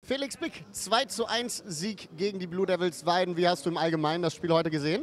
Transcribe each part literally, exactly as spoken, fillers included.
Felix Big, zwei zu eins Sieg gegen die Blue Devils Weiden. Wie hast du im Allgemeinen das Spiel heute gesehen?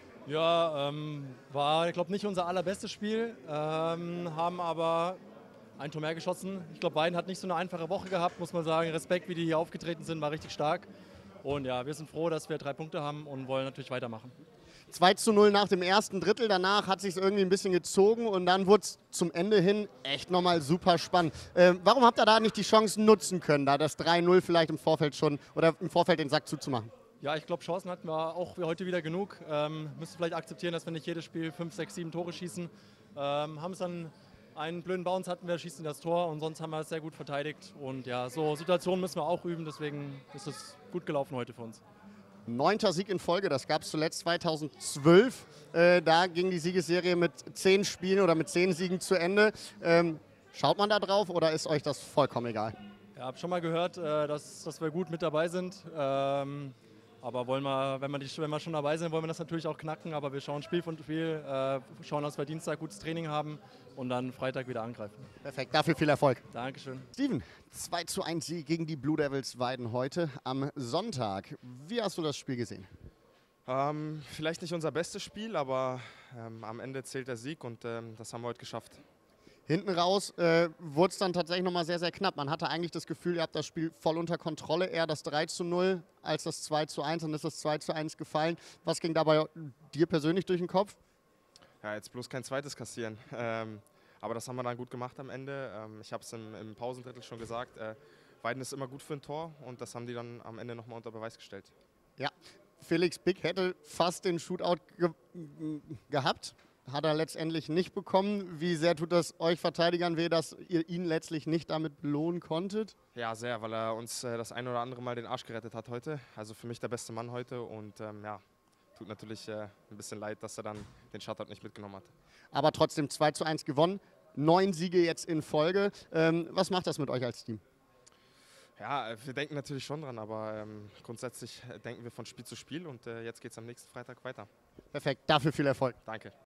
Ja, ähm, war, ich glaube, nicht unser allerbestes Spiel, ähm, haben aber ein Tor mehr geschossen. Ich glaube, Weiden hat nicht so eine einfache Woche gehabt, muss man sagen. Respekt, wie die hier aufgetreten sind, war richtig stark. Und ja, wir sind froh, dass wir drei Punkte haben und wollen natürlich weitermachen. zwei zu null nach dem ersten Drittel, danach hat es sich irgendwie ein bisschen gezogen und dann wurde es zum Ende hin echt nochmal super spannend. Ähm, warum habt ihr da nicht die Chancen nutzen können, da das drei null vielleicht im Vorfeld schon oder im Vorfeld den Sack zuzumachen? Ja, ich glaube, Chancen hatten wir auch heute wieder genug. Ähm, müssen vielleicht akzeptieren, dass wir nicht jedes Spiel fünf, sechs, sieben Tore schießen. Ähm, haben es dann einen blöden Bounce hatten wir, schießen das Tor und sonst haben wir es sehr gut verteidigt. Und ja, so Situationen müssen wir auch üben, deswegen ist es gut gelaufen heute für uns. Neunter Sieg in Folge, das gab es zuletzt zweitausendzwölf. Äh, da ging die Siegesserie mit zehn Spielen oder mit zehn Siegen zu Ende. Ähm, schaut man da drauf oder ist euch das vollkommen egal? Ich habe schon mal gehört, äh, dass, dass wir gut mit dabei sind. Ähm, aber wollen wir, wenn, wir die, wenn wir schon dabei sind, wollen wir das natürlich auch knacken. Aber wir schauen Spiel von Spiel, äh, schauen, dass wir Dienstag gutes Training haben und dann Freitag wieder angreifen. Perfekt, dafür viel Erfolg. Dankeschön. Steven, zwei zu eins Sieg gegen die Blue Devils Weiden heute am Sonntag. Wie hast du das Spiel gesehen? Ähm, vielleicht nicht unser bestes Spiel, aber ähm, am Ende zählt der Sieg und ähm, das haben wir heute geschafft. Hinten raus äh, wurde es dann tatsächlich nochmal sehr, sehr knapp. Man hatte eigentlich das Gefühl, ihr habt das Spiel voll unter Kontrolle. Eher das drei zu null als das zwei zu eins. Dann ist das zwei zu eins gefallen. Was ging dabei dir persönlich durch den Kopf? Ja, jetzt bloß kein zweites kassieren. Ähm, aber das haben wir dann gut gemacht am Ende. Ähm, ich habe es im, im Pausendrittel schon gesagt. Äh, Weiden ist immer gut für ein Tor und das haben die dann am Ende nochmal unter Beweis gestellt. Ja, Felix Big hätte fast den Shootout ge gehabt. Hat er letztendlich nicht bekommen. Wie sehr tut das euch Verteidigern weh, dass ihr ihn letztlich nicht damit belohnen konntet? Ja, sehr, weil er uns äh, das ein oder andere Mal den Arsch gerettet hat heute. Also für mich der beste Mann heute und ähm, ja, tut natürlich äh, ein bisschen leid, dass er dann den Shutout nicht mitgenommen hat. Aber trotzdem zwei zu eins gewonnen. Neun Siege jetzt in Folge. Ähm, was macht das mit euch als Team? Ja, wir denken natürlich schon dran, aber ähm, grundsätzlich denken wir von Spiel zu Spiel und äh, jetzt geht es am nächsten Freitag weiter. Perfekt, dafür viel Erfolg. Danke.